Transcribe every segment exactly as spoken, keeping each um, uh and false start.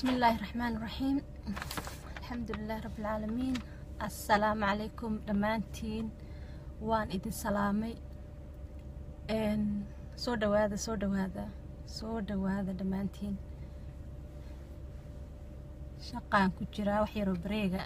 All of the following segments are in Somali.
بسم الله الرحمن الرحيم. الحمد لله رب العالمين. السلام عليكم دمانتين وان إذن سلامي ان سودا وهذا سودا وهذا سودا وهذا دمانتين شقان كجرا وحيرو بريغا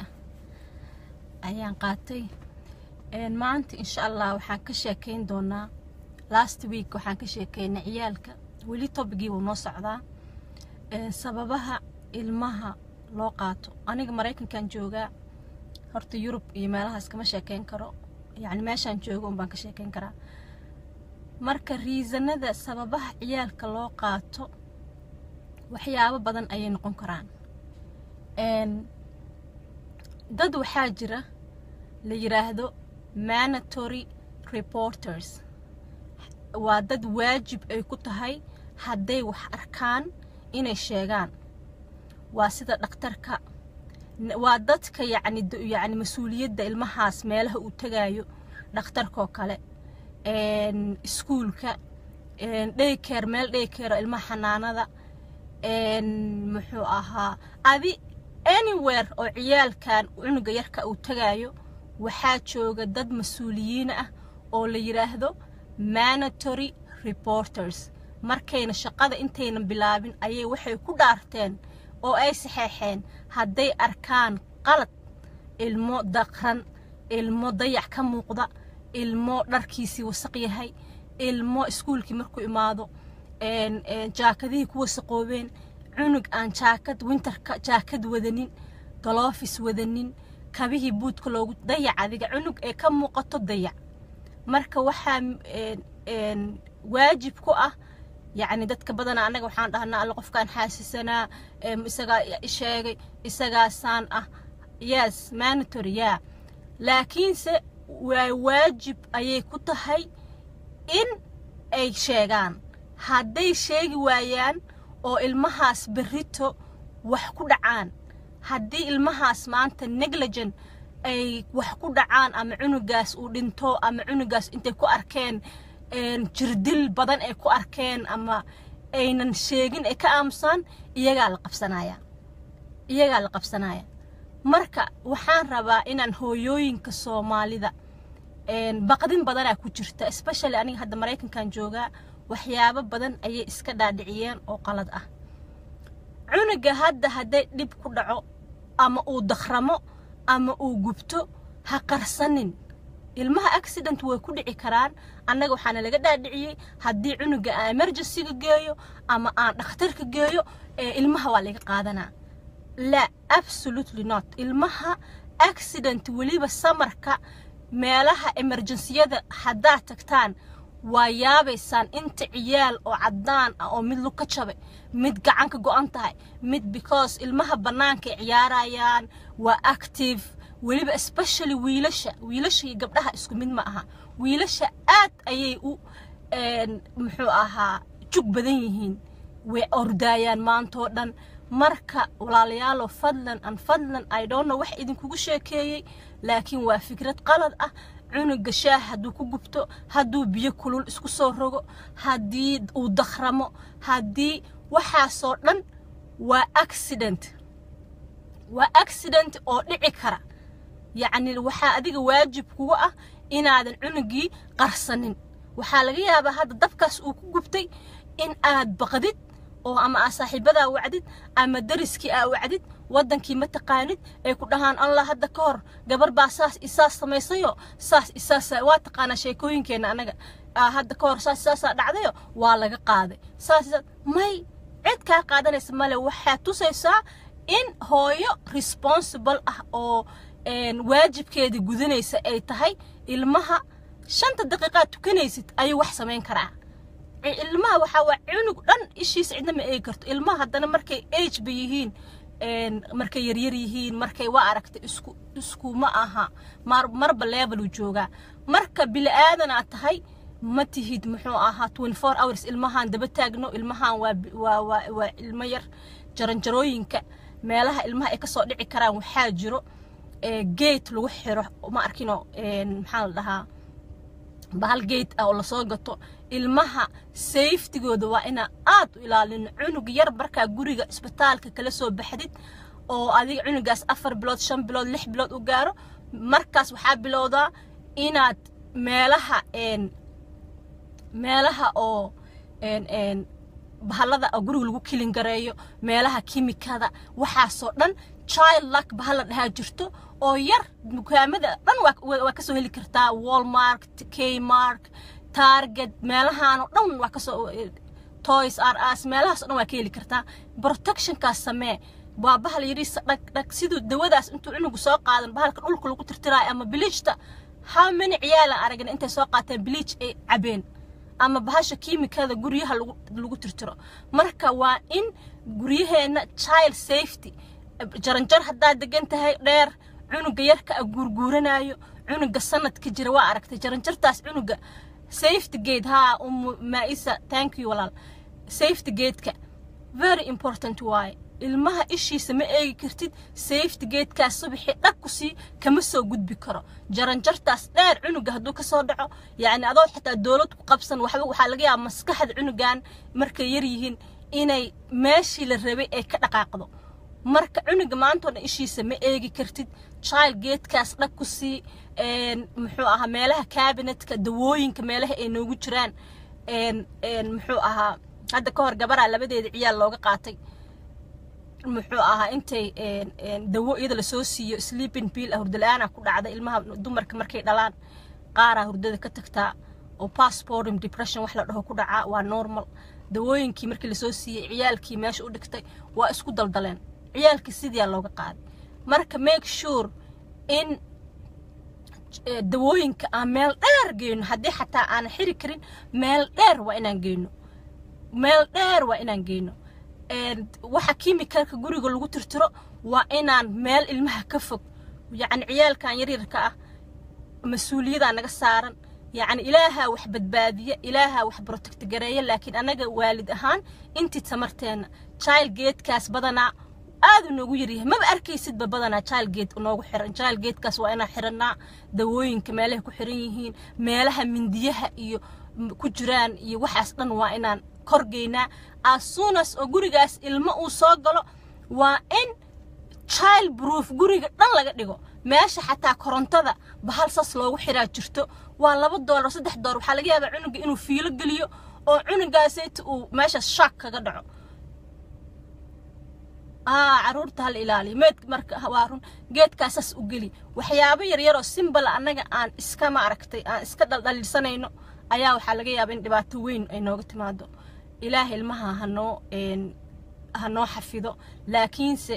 ayaan qaatay een maanta insha Allah waxaan ka sheekeyn doonaa last week waxaan ka sheekeynay ciyaalka wali tobigii uu noo socdaa ee sababaha ilmaha loo qaato aniga Mareykankan joogaa horta Europe iyo meelahaas kama sheekeyn karo yani meeshan joogo baan ka sheekeyn karaa marka reasonada sababaha ciyaalka loo qaato waxyaabo badan ayay noqon karaan een dad waxaa jira la yiraahdo mandatory reporters waa dad waajib ay ku tahay hadday wax arkaan inay sheegaan waa sida dhakhtarka waa dadka yacni yacni mas'uuliyadda ilmahaas meelaha uu tagaayo dhakhtarka oo kale een iskuulka een daycare meel daycare ilmaha xanaanada een muxuu ahaa adi anywhere oo ciyaalkan cunuga yarka uu tagaayo waxaa jooga dad mas'uuliyiin ah oo la yiraahdo mandatory reporters markayna shaqada intayna bilaabin ayay waxay ku dhaarteen oo ay saxeexeen hadday arkaan qalad ilmo daqran ilmo dayac ka muuqda ilmo dharkiisii wasaq yahay ilmo iskuulkii markuu imaado een jaakadihii ku wasaqoobeen cunug aan jaakad winterka jaakad wadanin gloves wadanin kabihii buudka loogu dayac adiga cunug ee ka muuqato dayac marka waxaa een waajib ku ah يعني dadka badan anaga waxaan dhahnaa alla qofkan xaasisana isaga sheegay isaga saan ah yes mandatory ya laakiin se waa waajib ayay ku tahay in ay sheegaan hadday sheegi waayaan oo ilmahaas berrito wax ku dhacaan haddii ilmahaas maanta negligent ay wax ku dhacaan ama cunugaas uu dhinto ama cunugaas intay ku arkeen een jirdil badan ay ku arkeen ama aynan sheegin ay ka aamusan iyaga la qabsanaya iyaga la qabsanaya marka waxaan rabaa inaan hooyooyinka Soomaalida een baqdin badan ku jirta especially aniga hadda Mareykankan joogaa waxyaabo badan ayay iska dhaadhiciyeen oo qalad ah cunuga hadda haday dib ku dhaco ama uu dakhramo ama uu gubto ha qarsanin ilmaha accident way ku dhici karaan annaga waxaana laga dhaadhiciyay hadii cunuga emergency geeyo ama aan dhakhtarka geeyo ee ilmaha waa laga qaadanaa la absolutely not ilmaha accident waliba samarka meelaha emergency-yada hadaa tagtaan waa yaabaysan inta ciyaal oo cadaan ah oo mid luka jabay mid gacan ka go'an tahay mid because ilmaha banaanka ciyaarayaan waa active waliba especially wiilasha wiilasha iyo gabdhaha isku mid ma aha wiilasha aad ayay u een muxuu ahaa jug badan yihiin way ordayaan maanto dhan marka walaalayaal fadlan an fadlan I don't know wax idin kugu sheekeeyay laakiin waa fikrad qalad ah cunuga shaah haduu ku gubto haduu biyo kulul isku soo rogo hadii uu dakhramo hadii waxa soo dhan waa accident waa accident oo dhici kara يعني waxa adiga waajib kugu ah inaadan cunugii qarsanin waxa laga yaabaa hada dabkaas uu ku gubtay in aad baqdid oo ama saaxiibada wacdid ama dariskii aa wacdid wadankii ma taqaanid ay ku dhahaan Allah hada ka hor gabar baa saas isaas sameesayo saas isaas waa taqaana sheekooyinkeena anaga hada ka hor saas isaas dhacdayo waa laga qaaday saas may cid ka qaadanaysa male waxa tusaysaa in hooyo responsible ah oo een waajibkeeda gudanaysa ay tahay ilmaha shanta daqiiqad tukanaysid ay wax sameyn karaa ilmaha waxa waa cunug dhan ishiis cidna ma ay karto ilmaha hadana markay age ba yihiin een markay yar yar yihiin markay waa aragtay isku isku ma aha mar marba level u jooga marka bil aadan aad tahay ma tihid muxuu ahaa twenty-four hours ilmahan daba taagno ilmahan waa waa waa ilmo yar jaran jarooyinka meelaha ilmaha ay ka soo dhici karaan waxa jiro ee gate lagu xiro ma arkino een maxaa la dhahaa bahal gate ah oo la soo gato ilmaha safety-gooda waa ina aad u ilaalin cunug yar marka guriga isbitaalka kala soo baxdid oo adiga cunugaas afar bilood shan bilood lix bilood u gaaro markaas waxa bilowdaa inaad meelaha een meelaha oo een een bahalada guriga lagu kilin gareeyo meelaha kimikada waxa soo dhan child lock bahal dhaha jirto oo yar dukaamada dhan waa ka soo heli kartaa Walmart, Kmart, Target meelahan oo dhan waa ka soo Toys R Us meelahaas dhan waa ka heli kartaa protection ka samee waa bahal yariis dhag dhag sidoo dawadaas intuu cunugu soo qaadan bahalka dhulka lagu tirtiraayo ama bleachta how many ciyaal aragna intay soo qaateen bleach ay cabeen ama bahasha kiimikada guriyaha lagu lagu tirtiro marka waa in guriyaheena child safety jaranjar hadaa degan tahay dheer cunuga yarka guurguuranayo cunuga sanadka jira waa aragtay jaranjartaas cunuga safety gate ha um maisa thank you walaal safety gate ka very important why ilmaha ishiisa ma eegi kartid safety gate ka subaxi dhag ku si kama soo gudbi karo jaranjartaas dheer cunuga haduu ka soo dhaco yaani adoo xitaa dawlad ku qabsan waxa waxa laga yaabaa maskaxda cunugan markay yar yihiin inay meeshii la rabay ay ka dhaqaaqdo marka cunuga maanta oo ishiisa ma eegi kartid child gate kaas dhag ku si een muxuu ahaa meelaha cabinetka dawooyinka meelaha ay noogu jiraan een een muxuu ahaa hadda ka hor gabara labadeeda ciyaal looga qaatay muxuu ahaa intay een een dawo iyada la soo siiyo sleeping pill hurdalaana ku dhacda ilmaha dumarka markay dhalaan qaara hurdada ka tagtaa oo postpartum depression wax la dhaho ku dhaca waa normal dawooyinkii markii la soo siiyay ciyaalkii meesha u dhigtay waa isku daldaleen ciyaalkii sidii looga qaaday marka make sure in dawooyinka aan meel dheer geeyno haddii xataa aan xiri karin meel dheer waa inaan geeyno meel dheer waa inaan geeyno een waxa kiimikalka guriga lagu tirtiro waa inaan meel ilmaha ka fog yaani ciyaalkan yar yarka ah mas'uuliyada naga saaran yaani ilaaha wax badbaadiya ilaaha wax protect gareeya laakiin anaga waalid ahaan intii tamarteena child gate kaas badana aad noogu yariyahay ma arkaysid badana child gate noogu xiran child gate kaas waa inaan xiranaa dawooyinka meelaha ku xiran yihiin meelaha mindiyaha iyo ku jiraan iyo waxaas dhan waa inaan korgeynaa as soon as oo gurigaas ilmo uu soo galo waa in child proof guriga dhan laga dhigo meesha xataa korontada bahal sas loogu xiraa jirto waa laba doolar saddex doolar waxa laga yaabaa cunuga inuu fiilo galiyo oo cunugaas uu meesha shock kaga dhaco ah caruurta hal ilaali meed marka waarun geedkaasas u gali waxyaabo yar yar oo simple anaga aan iska ma aragtay aan iska dhaldhalisanayno ayaa waxa laga yaabaa in dhibaato weyn ay nooga timaado ilaahay ilmaha hanoo een hanoo xafido laakiinse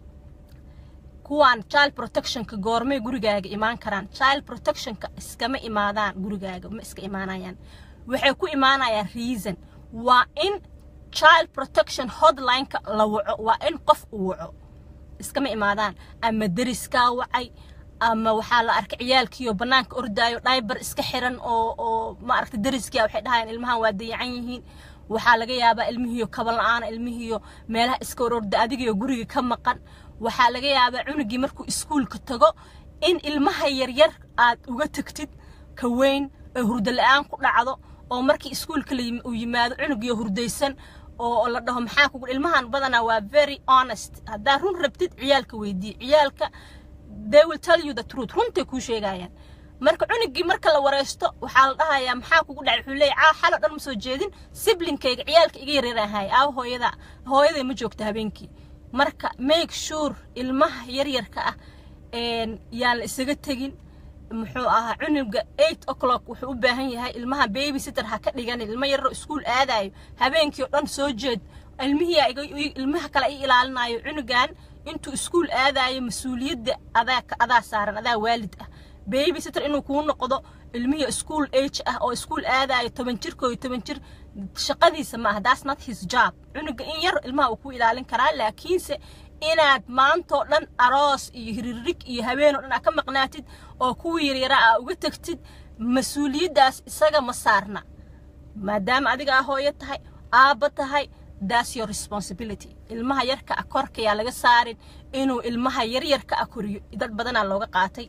kuwan child protection ka goormay gurigaaga imaan karaan child protection ka iskama imaadaan gurigaaga ma iska imaanayaan waxay ku imaanayaan reason waa in child protection hotline ka la waco waa in qof uu waco iskama imaadaan ama dariska wacay ama waxa la arkay ciyaalkiyo banaanka ordaayo diaper iska xiran oo oo ma aragtay dariska waxay dhahayaan ilmahan waa dayacan yihiin waxa laga yaabaa ilmihiyo kaban la'aan ilmihiyo meelaha iska ororda adiga guriga ka maqan waxa laga yaabaa cunugii markuu iskuulka tago in ilmaha yar yar aad uga tagtid ka weyn ee hurdo la'aan ku dhacdo oo markii iskuulka la yimaado cunugii hurdaysan oo la dhaho maxaa kugu ilmahan badana waa very honest hadaa run rabtid ciyaalka weydii ciyaalka they will tell you the truth runtii ku sheegayaan marka cunugii marka la wareysto waxa la dhahayaa maxaa kugu dhacay wuxuu leeyahay xalo dhan ma soo jeedin siblinkayga ciyaalka iga yareerahay aa hooyada hooyada ma joogto habeenkii marka make sure ilmaha yar yarka ah een yaan la isaga tagin muxuu ahaa cunuga eight o'clock wuxuu u baahan yahay ilmaha babysitter ha ka dhigan ilma yar oo iskuul aadayo habeenkii oo dhan soo jeed ilmihiya ilmaha kale ay ilaalinayo cunugan intuu iskuul aadayo mas'uuliyadda adaa adaa saaran adaa waalid ah babysitter inuu ku noqdo ilmihiya school age ah oo iskuul aadayo toban jirkooda toban jir shaqadiisa ma ah that's not his job cunuga in yar ilmaha uu ku ilaalin karaa laakiinse inaad maanto dhan aroos iyo hiririg iyo habeen oo dhan ka maqnaatid oo ku yar ah uga tagtid mas'uuliyadaas isaga ma saarna maadaama adiga hooyo tahay aaba tahay that's your responsibility ilmaha yarka korka yaa laga saarin inuu ilmaha yar yarka koriyo dad badan looga qaatay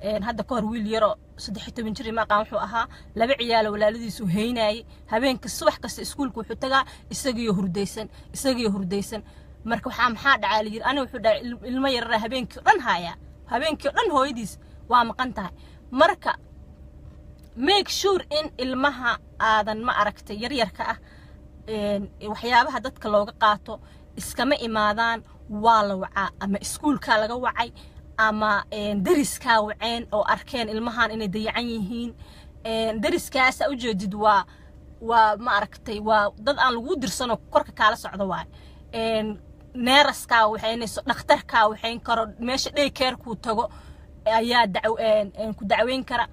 hadda ka hor wiil yaro saddex iyo toban jir ma qaan wuxuu ahaa laba ciyaal walaaladiisu heynay habeenka subax kasta iskuulku wuxuu tagaa isagiyo hurdaysan isagiyo hurdaysan marka waxa maxaa dhacay yir ana wuxuu dhacay ilmo yar habeenkii dhan haya habeenkii dhan hooyadiis waa maqan tahay marka make sure in ilmaha aadan ma aragtay yar yarka ah een waxyaabaha dadka looga qaato iskama imaadaan waa la wacaa ama iskuulka laga wacay ama een dariska waceen oo arkeen ilmahan inay dayacan yihiin een dariskaas u jeedid waa waa ma aragtay waa dad aan lagu dirsano korka kala socdo waay een neeraska waxaynayso dhakhtarka waxayn karo meesha day care ku tago ayaa dacw een ku dacweyn kara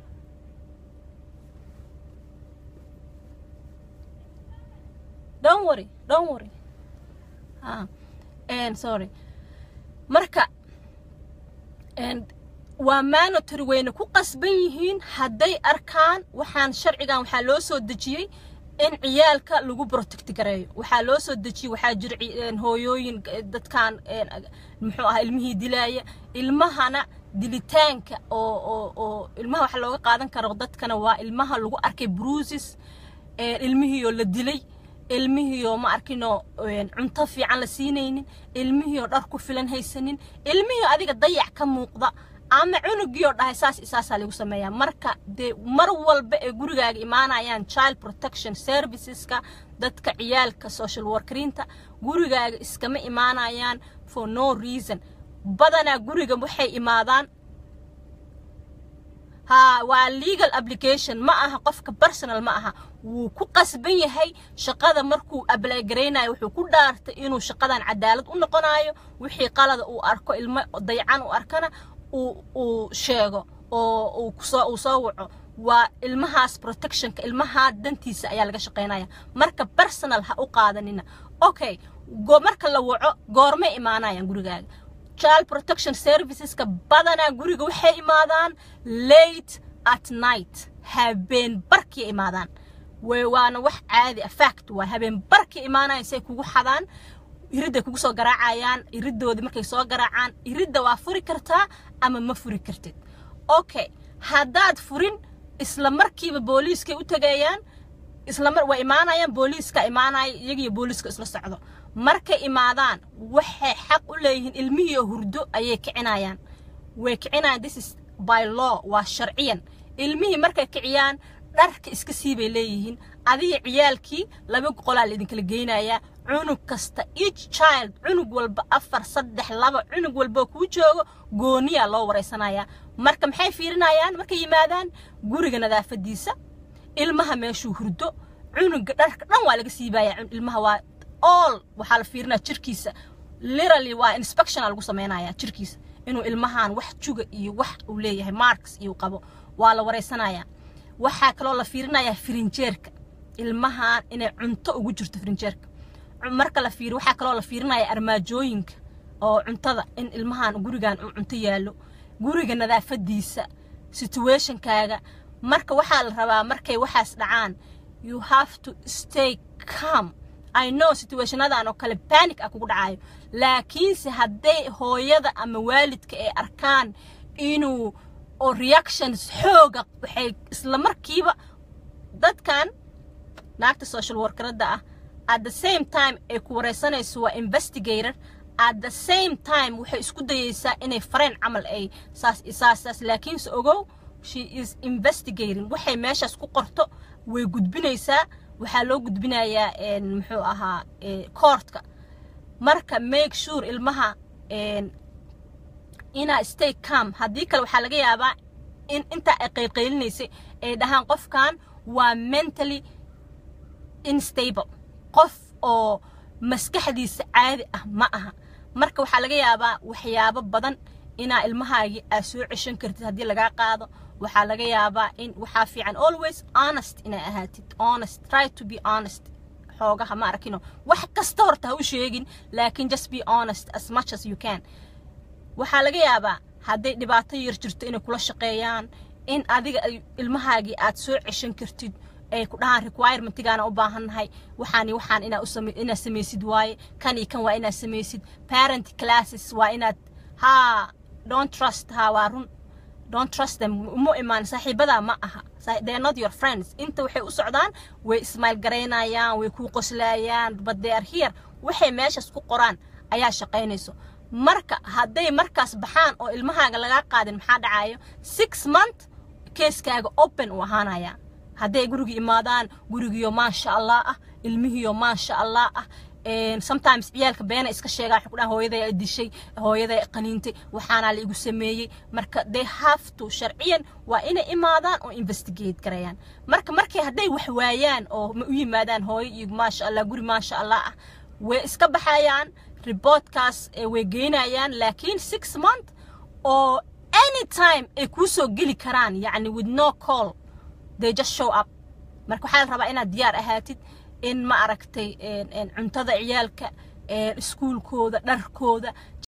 don't worry don't worry ah and sorry marka and waa mandatory wayna ku qasban yihiin haday arkaan waxaan sharcigan waxa loo soo dajiyay in ciyaalka lagu protect gareeyo waxa loo soo dajiyay waxa jir hooyooyin dadkan muxuu ahaa ilmihii dilaaya ilmahana dilitaanka oo oo oo ilmaha waxa looga qaadan karo dadkana waa ilmaha lagu arkay bruises ee ilmihii oo la dilay ilmihii oo ma arkino cunto fiican la siinaynin ilmihii oo dhar ku filan haysanin ilmihii adiga dayac ka muuqda ama cunugii oo dhahay saas isaasa lagu sameeyaa marka de mar walba ee gurigaaga imaanayaan child protection serviceska dadka ciyaalka social workerinta gurigaaga iskama imaanayaan for no reason badana guriga waxay imaadaan ha waa legal application ma aha qofka personal ma aha wuu ku qasban yahay shaqada markuu apply gareynayo wuxuu ku dhaartay inuu shaqadan cadaalad u noqonayo wixii qalad uu arko ilmo dayacan u arkana uu uu sheego oo uu soo uu soo waco waa ilmahaas protectionka ilmaha dantiisa ayaa laga shaqeynaya marka personal ha u qaadanina okay go marka la waco goorma imaanayaan gurigaaga child protection services ka badana guriga waxay imaadaan late at night habeen barkii imaadaan way waana wax caadi ah fact waa habeen barkii imaanayaan say kugu xadaan iridda kugu soo garaacayaan iridoodi markay soo garaacaan iridda waa furi kartaa ama ma furi kartid okay hadaad furin isla markiiba booliiska u tagayaan isla mar way imaanayaan booliiska imaanay iyaga iyo booliiska isla socdo markay imaadaan waxay xaq u leeyihiin ilmihii hurdo ayay kicinayaan way kicinayaan this is by law waa sharciyan ilmihii markay kiciyaan dharka iska siibay leeyihiin adiga ciyaalkii laba qolaal idin kala geynaya cunug kasta each child cunug walba afar saddex laba cunug walba ku joogo gooniya loo wareysanaya marka maxay fiirinayaan markay yimaadaan guriga nadaafadiisa ilmaha meeshuu hurdo cunuga dharka dhan waa laga siibaya ilmaha waa all waxa la fiirinaa jirkiisa literally waa inspection lagu sameeynaya jirkiisa inuu ilmahan wax juga iyo wax uu leeyahay marks iyo qabo waa la wareysanaya waxa kale oo la fiirinaya frinjeerka ilmahan inay cunto ugu jirto frinjeerka marka la fiir waxa kale oo la fiirinaya armaajooyinka oo cuntada in ilmahan gurigan uu cunto yaalo guriga nadaafadiisa situation kaaga marka waxa la rabaa markay waxaas dhacaan you have to stay calm I know situationadan oo kale panic ah kugu dhacayo laakiin si haday hooyada ama waalidka ay arkaan inuu oo reactions xooga waxay isla markiiba dadkan naagta social workerada ah at the same time ay ku wareysanayso waa investigator at the same time waxay isku dayaysaa inay fareen camal ay saas isaas laakiin se ogow she is investigating waxay meeshaas ku qorto way gudbinaysaa waxa loo gudbinayaa een muxuu ahaa ee courtka marka make sure ilmaha een ina stay calm hadii kale waxa laga yaabaa in inta ay qeylqeylinaysa ay dhahaan qofkan waa mentally unstable qof oo maskaxdiisa caadi ah ma aha marka waxa laga yaabaa waxyaabo badan ina ilmahaagi aad soo ceshan kartid hadii laga qaado waxa laga yaabaa in waxa fiican always honest ina ahaatid honest try to be honest xoogaha ma arkino wax kasta horta ha u sheegin laakiin just be honest as much as you can waxa laga yaabaa haday dhibaato yar jirto inay kula shaqeeyaan in adiga ilmahaagi aad soo ceshan kartid ay ku dhahan requirement-gaana u baahanahay waxaani waxaan ina u sameey ina sameeysid waaye kan iyo kan waa ina sameeysid parent classes waa inaad ha don't trust ha waa run don't trust them mo imaan saaxiibada ma aha they are not your friends inta waxay u socdaan way ismail gareynayaan way ku qoslayaan but they are here waxay meeshas ku qoraan ayaa shaqeynayso marka haday markaas baxaan oo ilmahaaga laga qaadin maxaa dhacayo six months keeskaaga open u ahaanaya haday guriga imaadaan gurigiyo ma sha Allah ah ilmihiyo ma sha Allah ah and sometimes ciyaalka beena iska sheegaa waxa ku dhahan hooyaday ay dishay hooyaday qaniintay waxaana la igu sameeyay marka they have to sharciyan waa inay imaadaan oo investigate gareeyaan marka markay haday wax waayaan oo ma u yimaadaan hooyo iyo ma sha Allah guri ma sha Allah ah way iska baxayaan reportkaas way geynayaan laakiin six months oo anytime ay ku soo gali karaan yani with no call they just show up marka waxa la rabaa inaad diyaar ahaatid in ma aragtay cuntada ciyaalka iskuulkooda dharkooda